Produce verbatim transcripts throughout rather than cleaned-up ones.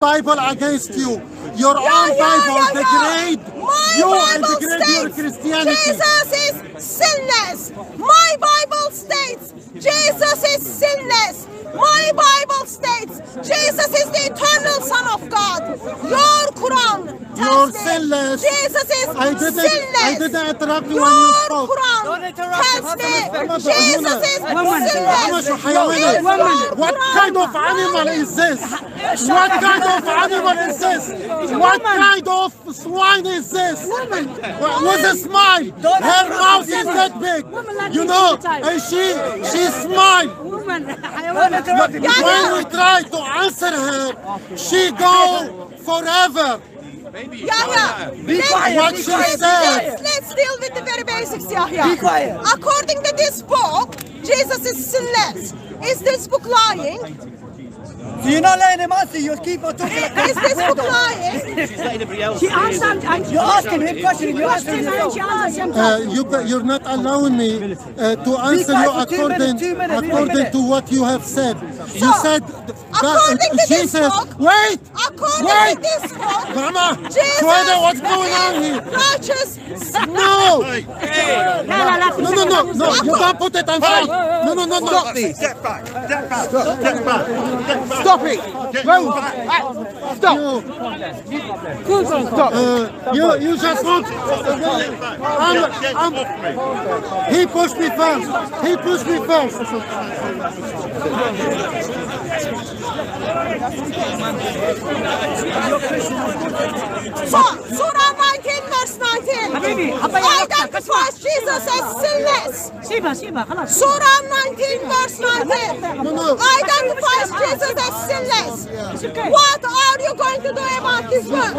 Bible against you. Your Yeah, own yeah, Bible yeah, yeah. degrade My you and Bible degrade your states Christianity. Jesus is sinless. My Bible states Jesus is sinless. My Bible states Jesus is the eternal Son of God. Your Quran You're tells me sinless. Jesus is I didn't, sinless. I didn't interrupt you Your when you spoke. Quran Don't interrupt tells him. me Have some respect. Jesus is Woman. sinless. Woman, شو حيوانة. Is your What Quran kind of animal is this? What kind of animal is this? What kind of swine is this? With a smile. Her mouth is that big. You know, and she she smile. When we try to answer her, she go forever. Yahya, let's, What she let's, said. let's, let's deal with the very basics, Yahya. Be quiet. According to this book, Jesus is sinless. Is this book lying? So you're not letting him answer, you keep on talking like Is this book lying? She answered and You're asking him questions, you're answering question and she yourself. answered Uh, himself. you, you're not allowing me uh, to answer quiet you for two according, minutes, two minutes, two according minutes. to what you have said. You So, said according to this Jesus. book, Wait! According Wait! to this book, Mama! Jesus Shweda, what's going on is here? righteous. No! لا لا لا No, no, no, no! You can't put it on front! No, no, no, no! Stop this! Step back! Step back! Step back! Stop it! Move! Stop! Stop! Uh, you, you just want. I'm, I'm, he pushed me first. He pushed me first. So, Surah nineteen, verse nineteen identifies Jesus as sinless. سيبها سيبها خلاص. Surah nineteen, verse nineteen No, no. identifies Jesus as sinless. What are you going to do about this verse?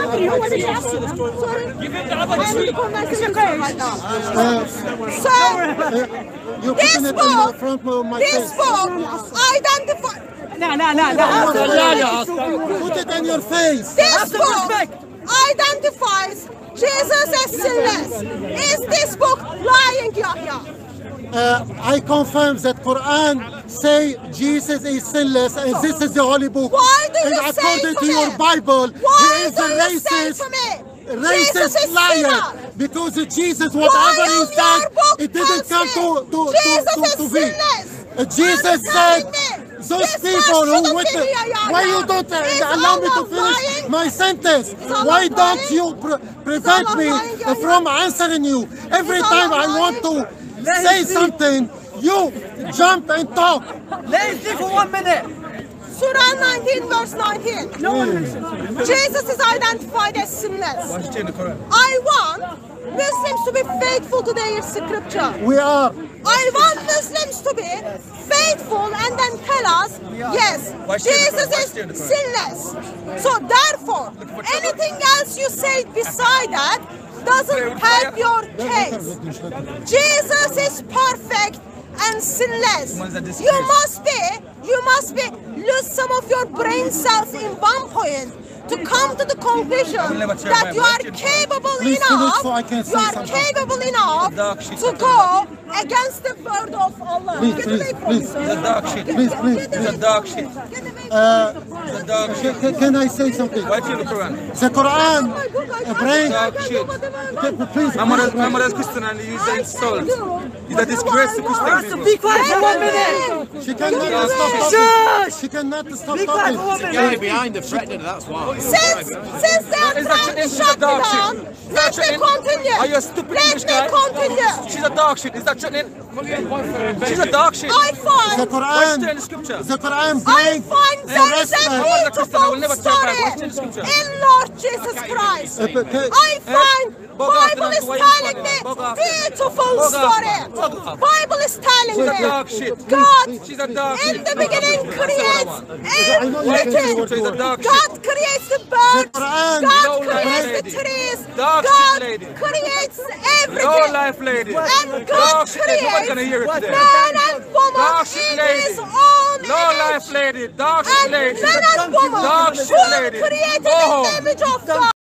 Sorry. I am in the conversation right now. Uh, So, you're this putting it in my book, front of my this face. book identifies. لا لا لا لا. Put it in your face. This book identifies Jesus as sinless. Is this book lying, Yahya? Uh, I confirm that Quran say Jesus is sinless and this is the holy book. Why do and you say according to to me? your Bible, Why he is do a you say racist, to me? racist Jesus is liar. sinner. Because Jesus, whatever Why he on said, your book it didn't come tells to me to Jesus to, is to, to be. sinless? Uh, Jesus You're said, telling me those this people verse who shouldn't witness, be here, Yahya. why you don't uh, Is allow me to Allah finish lying? my sentence? Allah Why don't lying? you pre prevent Allah me lying, Yahya? from answering you? Every Is time Allah I want to Let say him speak. something, you jump and talk. Let him speak for one minute. Surah nineteen, verse nineteen. Jesus is identified as sinless. I want Muslims to be faithful to their scripture. We are. I want Muslims to be faithful and then tell us, yes, Jesus is sinless. So therefore, anything else you say beside that doesn't help your case. Jesus is perfect and sinless. You must be, you must be, lose some of your brain cells in one point to come to the conclusion that you are capable Please finish enough, so I can you say are something. capable enough to go against the word of Allah. Please, Get please, away from please. me, sir. It's a dog shit. Please, please, Get please. away. Dog shit. Get away. Uh, It's a dog shit. can, can I say something? Why you in the Quran? The Quran, Oh my God, I uh, can't bring. do Dog that. shit. Please, I'm please. a, I'm a Christian and you use I insult. do. Is that disgrace to Christian Rasta, people? be quiet for one minute. She cannot Get stop away. talking. Shush! She cannot stop Be quiet for one talking. minute. Guy behind her threatening her, that's why. Since, since they are Is that trying to is shut that dog me down, shit? Is let that me threatening? continue. Are you a stupid Let English me guy? continue. She's a dog shit. Is that threatening? She's a dog shit. I The find, What's Quran, there in the scripture? the Quran I bring find the there is rest a of- I was a Christian, I will never beautiful turn back. story What's in the scripture? in Lord Jesus Christ. Uh, but, uh, I find Bog off, Bible is why you telling me Bog off. beautiful Bog off. story. Bog off. Bible is telling She's a me dog shit. God She's a dog in shit. the beginning creates everything. She's a dog shit. God creates the birds. The Quran. God Low life creates the lady. trees. Dog God shit lady. creates Low everything. life lady. And God Dog shit lady. Nobody's creates gonna hear it today. man and woman Dog shit in lady. his own Low image. life lady. Dog shit And lady. man and woman Dog who shit are lady. created Go in home. the image of God.